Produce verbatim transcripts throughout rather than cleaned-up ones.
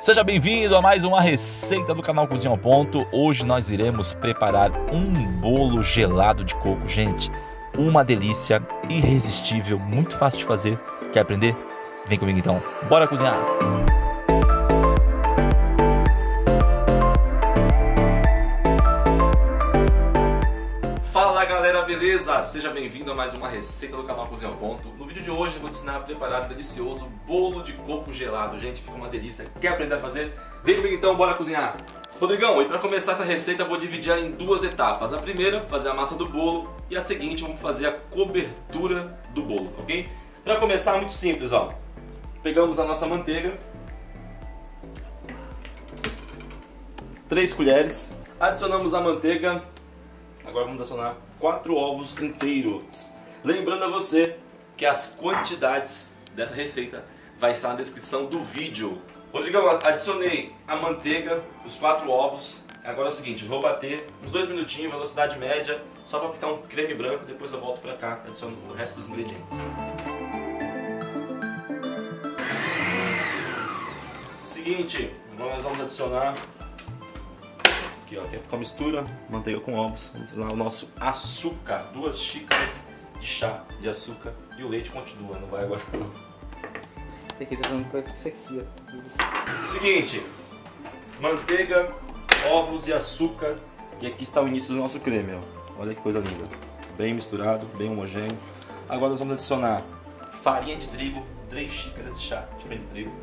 Seja bem-vindo a mais uma receita do canal Cozinha ao Ponto. Hoje nós iremos preparar um bolo gelado de coco. Gente, uma delícia, irresistível, muito fácil de fazer. Quer aprender? Vem comigo então, bora cozinhar! Fala galera, beleza? Seja bem-vindo a mais uma receita do canal Cozinha ao Ponto. No vídeo de hoje eu vou te ensinar a preparar um delicioso bolo de coco gelado. Gente, fica uma delícia. Quer aprender a fazer? Vem comigo então, bora cozinhar! Rodrigão, e para começar essa receita eu vou dividir ela em duas etapas. A primeira, fazer a massa do bolo, e a seguinte, vamos fazer a cobertura do bolo, ok? Para começar, muito simples, ó. Pegamos a nossa manteiga, três colheres, adicionamos a manteiga. Agora vamos adicionar quatro ovos inteiros. Lembrando a você que as quantidades dessa receita vai estar na descrição do vídeo. Rodrigão, adicionei a manteiga, os quatro ovos. Agora é o seguinte, vou bater uns dois minutinhos, velocidade média, só para ficar um creme branco. Depois eu volto para cá, adiciono o resto dos ingredientes. Seguinte, agora nós vamos adicionar aqui, ó, quer ficar mistura, manteiga com ovos. Vamos adicionar o nosso açúcar, duas xícaras de chá de açúcar, e o leite continua, não vai agora não. Aqui tá dando coisa isso aqui, ó. Seguinte, manteiga, ovos e açúcar, e aqui está o início do nosso creme, ó. Olha que coisa linda, bem misturado, bem homogêneo. Agora nós vamos adicionar farinha de trigo, três xícaras de chá de farinha de trigo.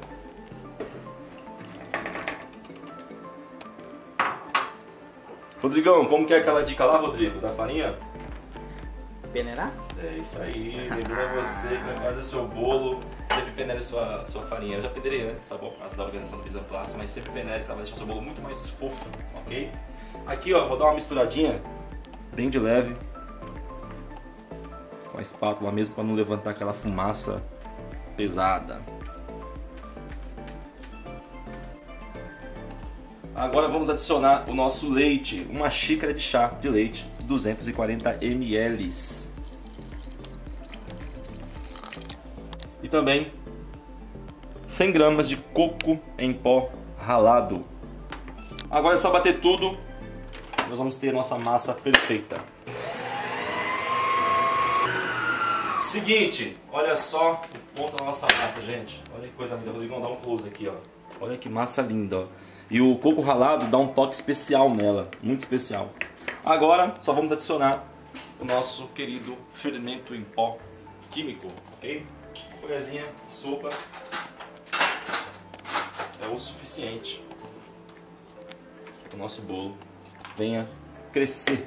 Rodrigão, como que é aquela dica lá, Rodrigo, da farinha? Peneirar? É isso aí, lembrando você que vai fazer seu bolo, sempre peneire sua, sua farinha. Eu já peneirei antes, tá bom? Por causa da organização do pizza plástica, mas sempre peneire, que ela vai deixar seu bolo muito mais fofo, ok? Aqui, ó, vou dar uma misturadinha, bem de leve, com a espátula mesmo, para não levantar aquela fumaça pesada. Agora vamos adicionar o nosso leite, uma xícara de chá de leite, duzentos e quarenta mililitros. E também cem gramas de coco em pó ralado. Agora é só bater tudo, nós vamos ter nossa massa perfeita. Seguinte, olha só o ponto da nossa massa, gente. Olha que coisa linda, Rodrigão, dá um close aqui, ó. Olha que massa linda, ó. E o coco ralado dá um toque especial nela, muito especial. Agora só vamos adicionar o nosso querido fermento em pó químico, ok? Uma colherzinha, sopa, é o suficiente para o nosso bolo venha crescer.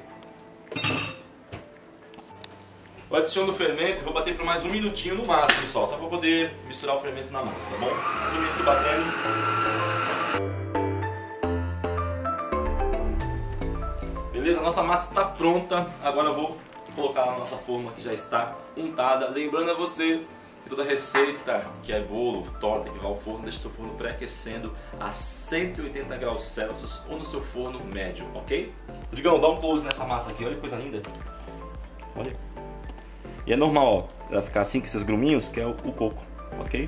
Eu adiciono o fermento e vou bater por mais um minutinho no máximo só, só para poder misturar o fermento na massa, tá bom? Mais um minuto batendo. Beleza, a nossa massa está pronta. Agora eu vou colocar na nossa forma que já está untada. Lembrando a você que toda receita que é bolo, torta, que vai ao forno, deixa seu forno pré-aquecendo a cento e oitenta graus Celsius ou no seu forno médio, ok? Rodrigão, dá um close nessa massa aqui, olha que coisa linda. Olha. E é normal, ó, ela ficar assim com esses gruminhos, que é o, o coco, ok?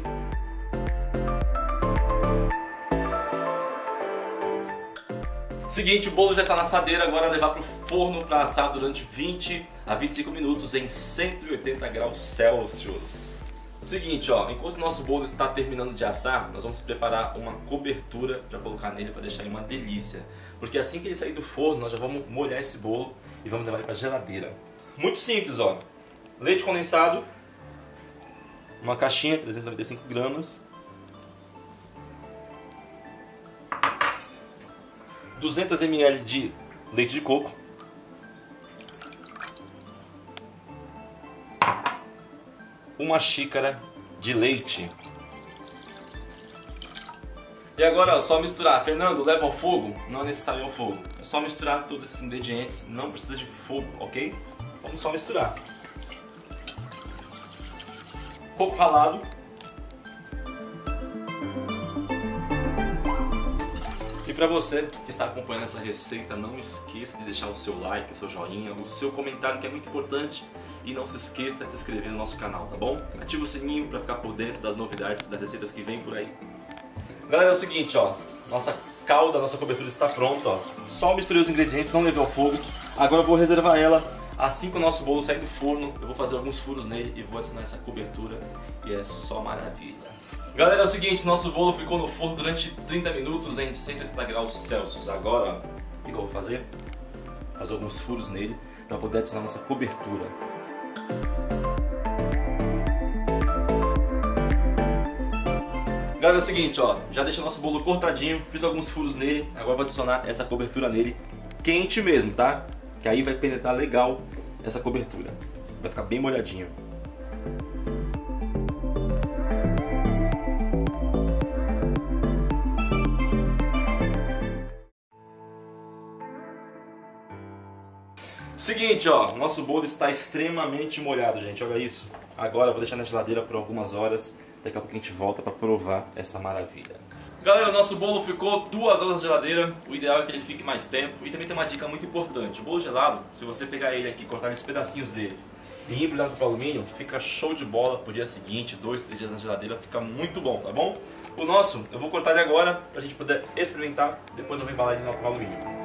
Seguinte, o bolo já está na assadeira, agora levar para o forno para assar durante vinte a vinte e cinco minutos em cento e oitenta graus Celsius. Seguinte, ó, enquanto o nosso bolo está terminando de assar, nós vamos preparar uma cobertura para colocar nele para deixar ele uma delícia. Porque assim que ele sair do forno, nós já vamos molhar esse bolo e vamos levar ele para a geladeira. Muito simples, ó. Leite condensado, uma caixinha, trezentos e noventa e cinco gramas. duzentos mililitros de leite de coco, uma xícara de leite. E agora, ó, só misturar. Fernando, leva ao fogo? Não é necessário ao fogo. É só misturar todos esses ingredientes, não precisa de fogo, ok? Vamos só misturar. Coco ralado. E para você que está acompanhando essa receita, não esqueça de deixar o seu like, o seu joinha, o seu comentário, que é muito importante. E não se esqueça de se inscrever no nosso canal, tá bom? Ativa o sininho para ficar por dentro das novidades, das receitas que vem por aí. Galera, é o seguinte, ó. Nossa calda, nossa cobertura está pronta, ó. Só misturei os ingredientes, não levei ao fogo. Agora eu vou reservar ela. Assim que o nosso bolo sair do forno, eu vou fazer alguns furos nele e vou adicionar essa cobertura. E é só maravilha. Galera, é o seguinte, nosso bolo ficou no forno durante trinta minutos em cento e oitenta graus Celsius. Agora, o que eu vou fazer? Fazer alguns furos nele para poder adicionar nossa cobertura. Galera, é o seguinte, ó, já deixei o nosso bolo cortadinho, fiz alguns furos nele, agora vou adicionar essa cobertura nele, quente mesmo, tá? Que aí vai penetrar legal essa cobertura, vai ficar bem molhadinho. Seguinte, ó, nosso bolo está extremamente molhado, gente, olha isso. Agora eu vou deixar na geladeira por algumas horas. Daqui a pouco a gente volta para provar essa maravilha. Galera, o nosso bolo ficou duas horas na geladeira. O ideal é que ele fique mais tempo. E também tem uma dica muito importante. O bolo gelado, se você pegar ele aqui, cortar os pedacinhos dele e embrulhar no papel alumínio, fica show de bola pro dia seguinte, dois, três dias na geladeira, fica muito bom, tá bom? O nosso, eu vou cortar ele agora pra gente poder experimentar. Depois eu vou embalar ele no papel alumínio.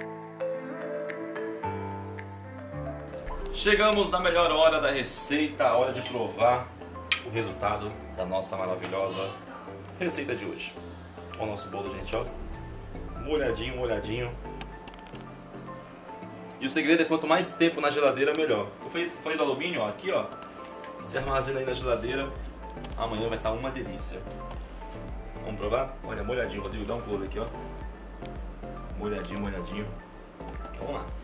Chegamos na melhor hora da receita, a hora de provar o resultado da nossa maravilhosa receita de hoje. Olha o nosso bolo, gente, ó. Molhadinho, molhadinho. E o segredo é quanto mais tempo na geladeira, melhor. Eu falei, falei do alumínio, ó, aqui, ó. Se armazena aí na geladeira, amanhã vai estar uma delícia. Vamos provar? Olha, molhadinho, Rodrigo, dá um close aqui, ó. Molhadinho, molhadinho. Vamos lá.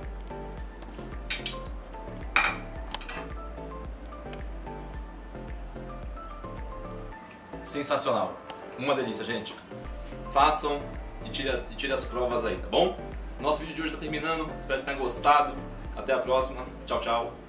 Sensacional, uma delícia, gente. Façam e tirem tire as provas aí, tá bom? Nosso vídeo de hoje está terminando, espero que tenham gostado. Até a próxima, tchau, tchau.